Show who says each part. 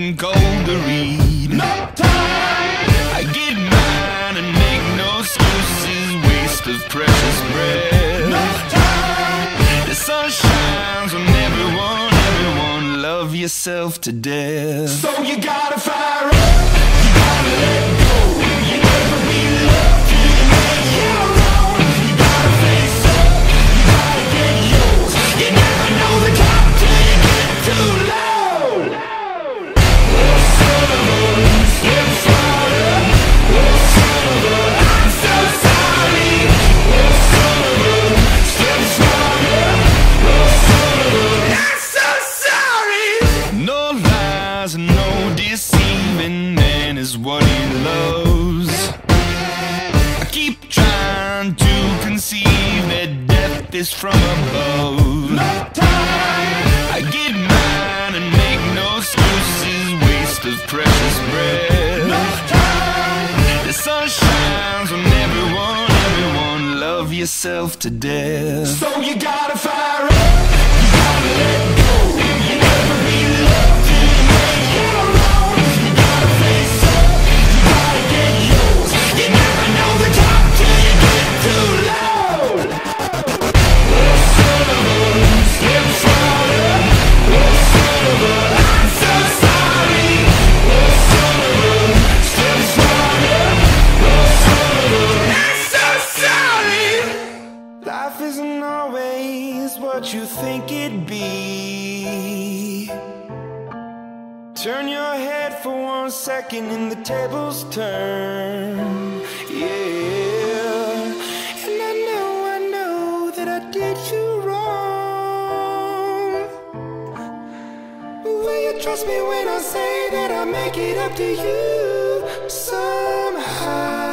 Speaker 1: something cold to read. No time. I get mine and make no excuses, waste of precious breath. No time. The sun shines on everyone, everyone, love yourself to death. So you gotta fire up, you gotta let go. You never be loved till you make your own. You gotta face up, you gotta get yours. You never know the top till you get too low. Oh son of a, step farther. Oh son of a, I'm so sorry. Oh son of a, step farther. Oh son of a, I'm so sorry. No lies and no deceiving, man is what he loves. I keep trying to conceive that death is from above. No time. I get mine and make no excuses, waste of precious breath. No time. The sun shines on everyone, everyone, love yourself to death. So you gotta fire up, you gotta let go. You never be loved till you make your own. You gotta face up, you gotta get yours. You never know the top till you get too low. Oh son of a, step farther. Oh son of a, I'm so sorry. Oh son of a, step farther. Oh son of a, I'm so sorry. Life isn't always what you think it'd be. Turn your head for 1 second and the tables turn. Yeah. And I know that I did you wrong. But will you trust me when I say that I'll make it up to you somehow?